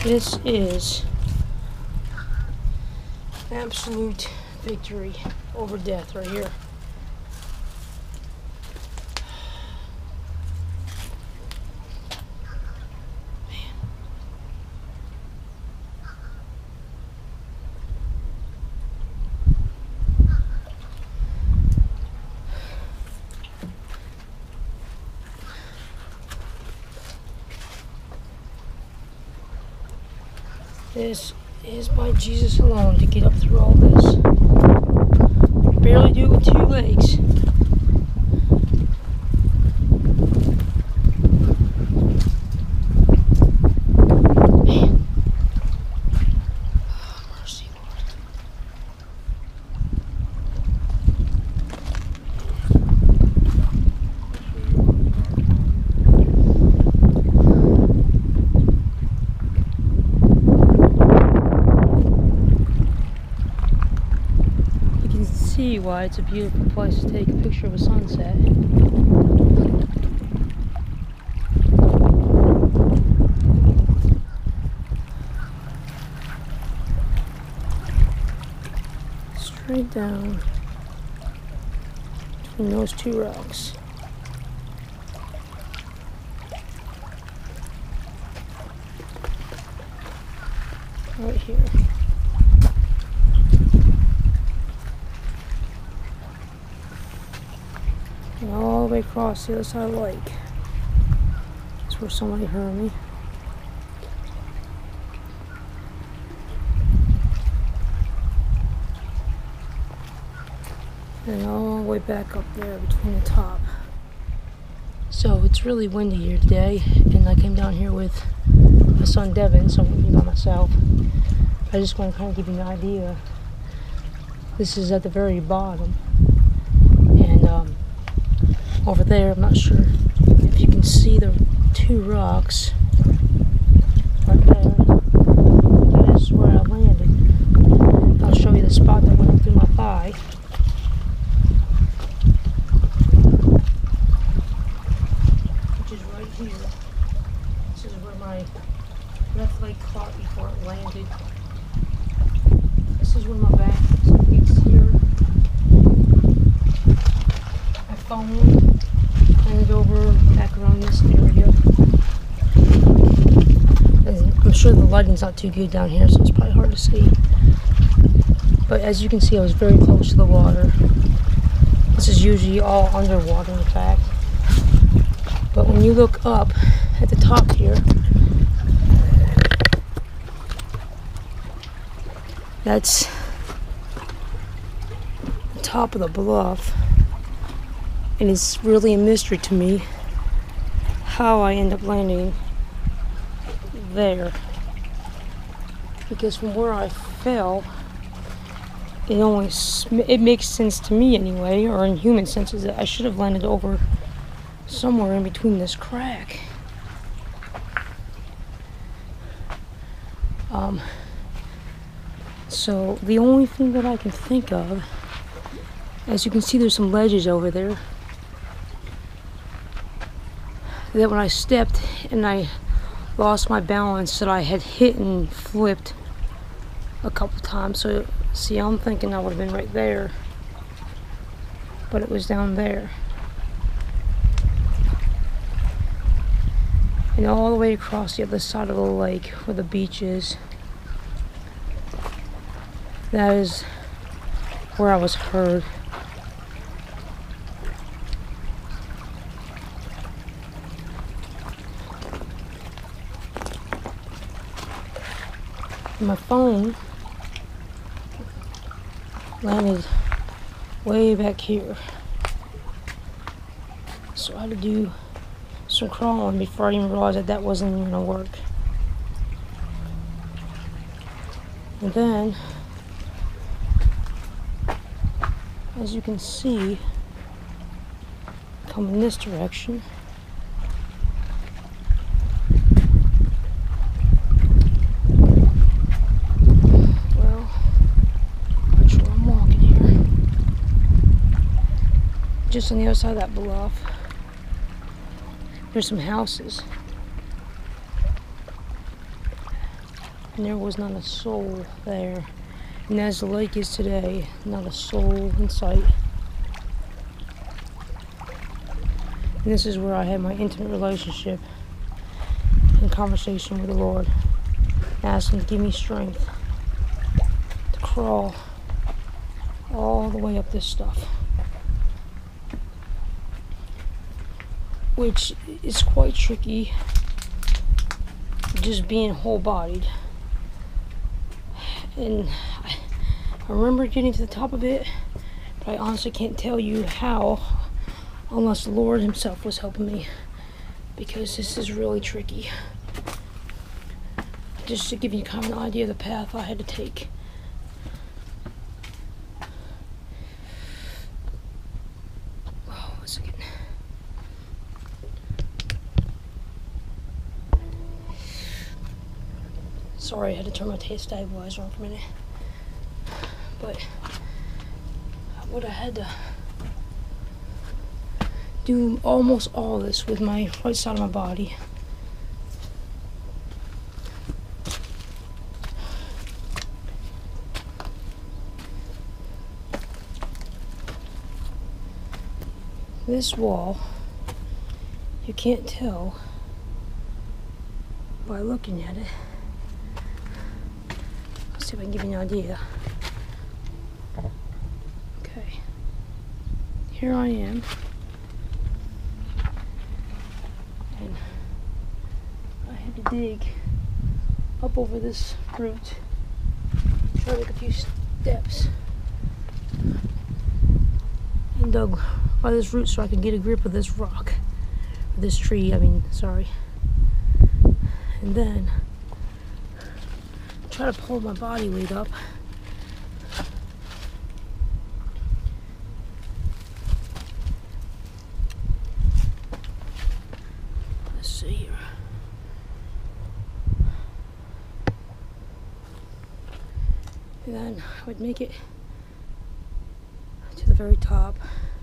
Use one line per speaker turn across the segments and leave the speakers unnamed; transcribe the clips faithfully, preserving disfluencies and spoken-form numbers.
This is absolute victory over death right here. This is by Jesus alone to get up through all this. I barely do it with two legs. Man. Oh, mercy, Lord. See why it's a beautiful place to take a picture of a sunset. Straight down between those two rocks. Right here. And all the way across the other side of the lake. That's where somebody heard me. And all the way back up there between the top. So it's really windy here today, and I came down here with my son Devin, so I'm going to be by myself. I just want to kind of give you an idea. This is at the very bottom. And um, over there, I'm not sure if you can see the two rocks right there. That is where I landed. I'll show you the spot that went up through my thigh. Which is right here. This is where my left leg caught before it landed. This is where my back meets here. My phone landed over back around this area. And I'm sure the lighting's not too good down here, so it's probably hard to see. But as you can see, I was very close to the water. This is usually all underwater, in fact. But when you look up at the top here, that's the top of the bluff. And it's really a mystery to me how I end up landing there. Because from where I fell, it only it makes sense to me anyway, or in human senses, that I should have landed over somewhere in between this crack. Um, so the only thing that I can think of, as you can see, there's some ledges over there, that when I stepped and I lost my balance, that I had hit and flipped a couple times. So see, I'm thinking I would have been right there, but it was down there. And all the way across the other side of the lake where the beach is, that is where I was heard. My phone landed way back here, so I had to do some crawling before I even realized that that wasn't even gonna work. And then, as you can see, come in this direction, just on the other side of that bluff, there's some houses. and there was not a soul there. And as the lake is today, not a soul in sight. And this is where I had my intimate relationship and conversation with the Lord. I asked Him to give me strength to crawl all the way up this stuff, which is quite tricky, just being whole-bodied. And I, I remember getting to the top of it, but I honestly can't tell you how, unless the Lord Himself was helping me, because this is really tricky. Just to give you kind of an idea of the path I had to take. Oh, one second. Sorry, I had to turn my taste stabilizer on for a minute. But I would have had to do almost all this with my right side of my body. This wall, you can't tell by looking at it. Let's see if I can give you an idea. Okay, here I am, and I had to dig up over this root, try to make a few steps, and dug by this root so I can get a grip of this rock, or this tree, I mean, sorry. And then try to pull my body weight up. Let's see here. And then I would make it to the very top.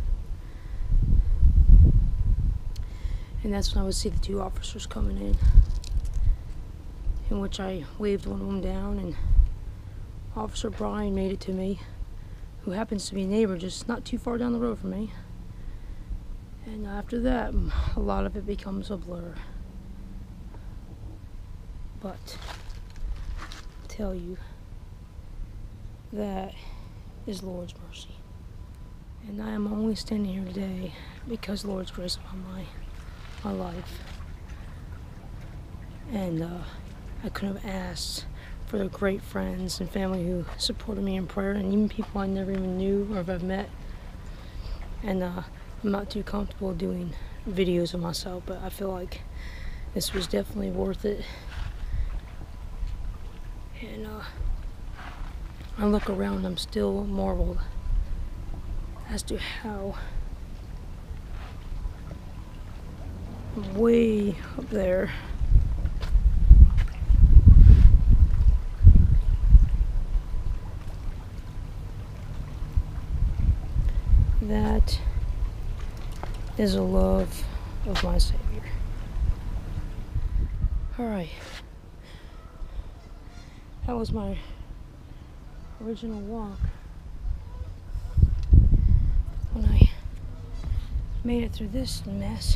And that's when I would see the two officers coming in, in which I waved one of them down, and Officer Brian made it to me, who happens to be a neighbor just not too far down the road from me. And after that, a lot of it becomes a blur. But I'll tell you, that is Lord's mercy. And I am only standing here today because Lord's grace upon my my life. And uh, I couldn't have asked for the great friends and family who supported me in prayer, and even people I never even knew or have met. And uh, I'm not too comfortable doing videos of myself, but I feel like this was definitely worth it. And uh, I look around, I'm still marveled as to how way up there that is a love of my Savior. Alright, that was my original walk. When I made it through this mess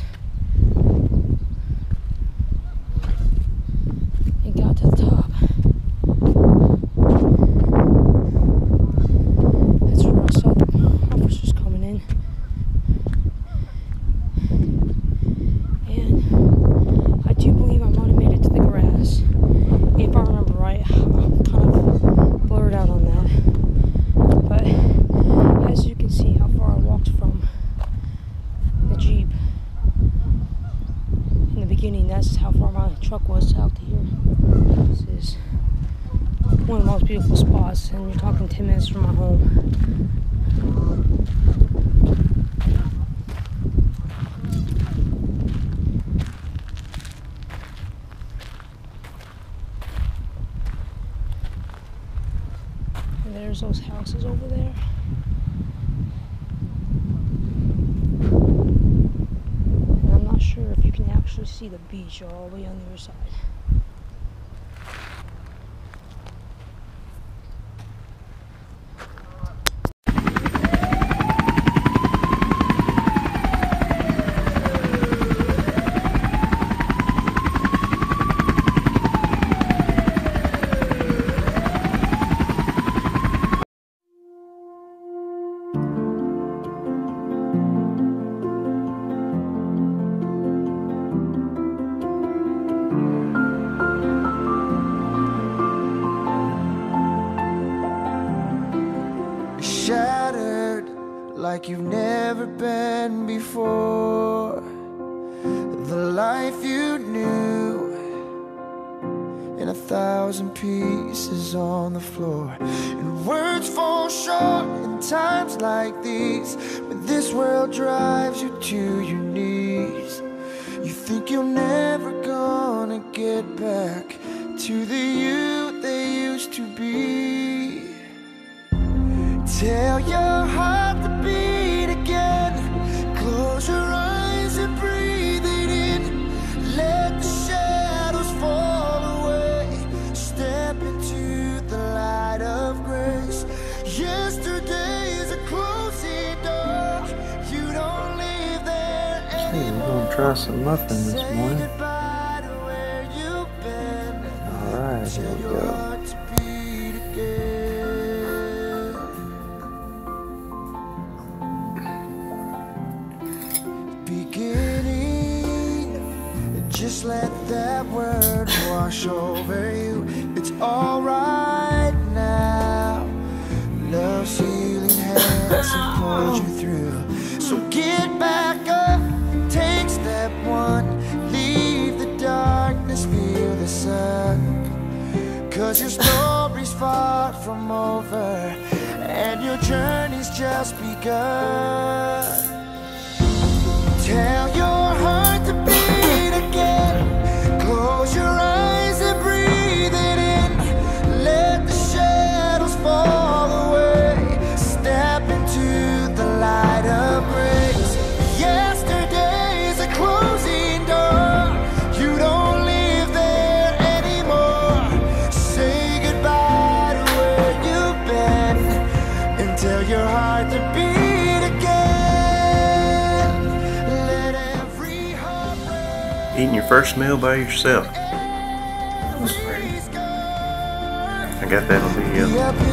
and got to the top, that's where I saw the officers coming in. And I do believe I might have made it to the grass. If I remember right, I'm kind of blurred out on that. But as you can see how far I walked from the Jeep in the beginning, that's how far my truck was out to here. This is one of the most beautiful spots, and you're talking ten minutes from my home. And there's those houses over there. And I'm not sure if you can actually see the beach all the way on the other side.
like you've never been before. The life you knew in a thousand pieces on the floor. And words fall short in times like these, when this world drives you to your knees. You think you're never gonna get back to the you they used to be. Tell your heart to beat again. Close your eyes and breathe it in. Let the shadows fall away. Step into the light of grace. Yesterday is a closing door. You don't leave there anymore.
Hey, we're gonna try some muffin this morning. Alright, here we go.
Just let that word wash over you. It's alright now. Love's healing hands have pulled you through. So get back up, take step one. Leave the darkness, feel the sun. Cause your story's far from over, and your journey's just begun. Tell your heart to beat again. Close your eyes and breathe it in. Let the shadows fall away. Step into the light of grace. Yesterday's a closing door. You don't live there anymore. Say goodbye to where you've been, and tell your heart to beat again.
Eating your first meal by yourself. I got that on video.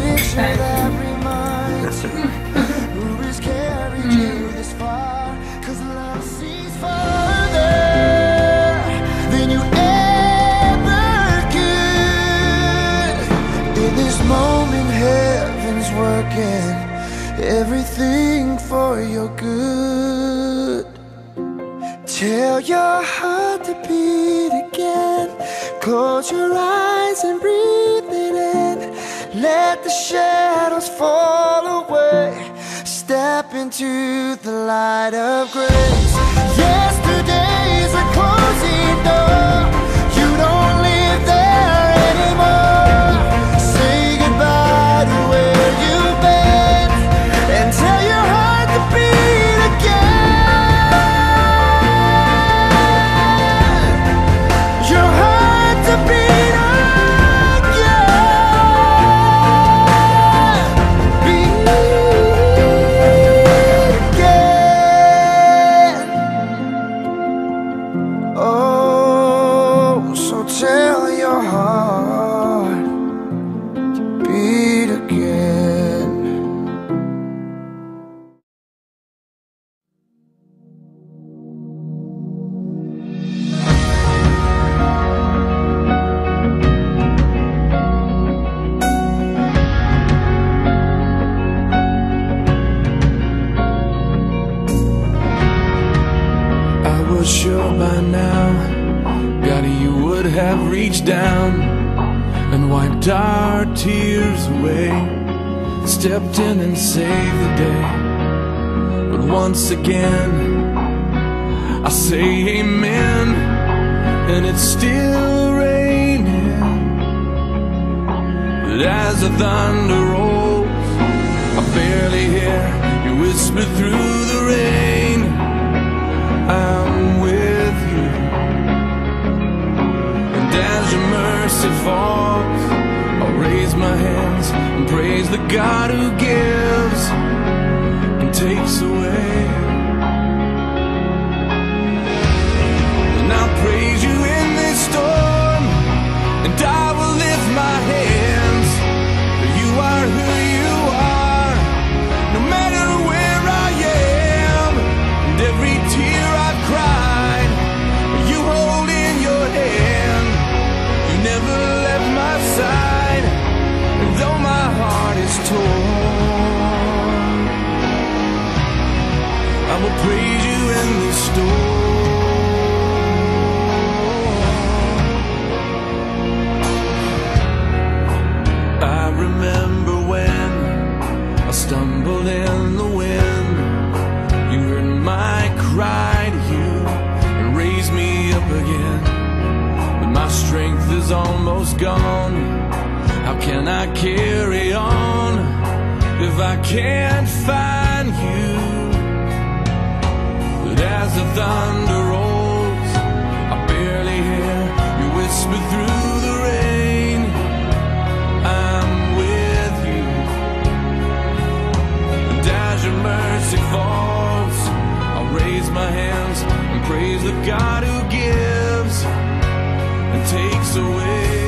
In this moment, heaven's working everything for your good. Tell your heart to beat again. Close your eyes and breathe it in. Let the shadows fall away. Step into the light of grace. Yesterday's a closing door. You don't live there anymore. Say goodbye to where you've been, and tell your heart to beat again.
Sure by now, God, you would have reached down and wiped our tears away, stepped in and saved the day. But once again, I say amen, and it's still raining. But as the thunder rolls, I barely hear you whisper through the rain, I'm with you. And as your mercy falls, I'll raise my hands and praise the God who gives and takes away. And I'll praise you in this storm, and I will lift my hands, for you are who you are, no matter where I am. And every tear I've cried, you hold in your hand. You never left my side, and though my heart is torn, I will praise you in the storm. I remember when I stumbled in the wind. You heard my cry to you and raised me up again. But my strength is almost gone. How can I carry on if I can't find you? But as the thunder rolls, I barely hear you whisper through the rain, I'm with you. And as your mercy falls, I'll raise my hands and praise the God who gives and takes away.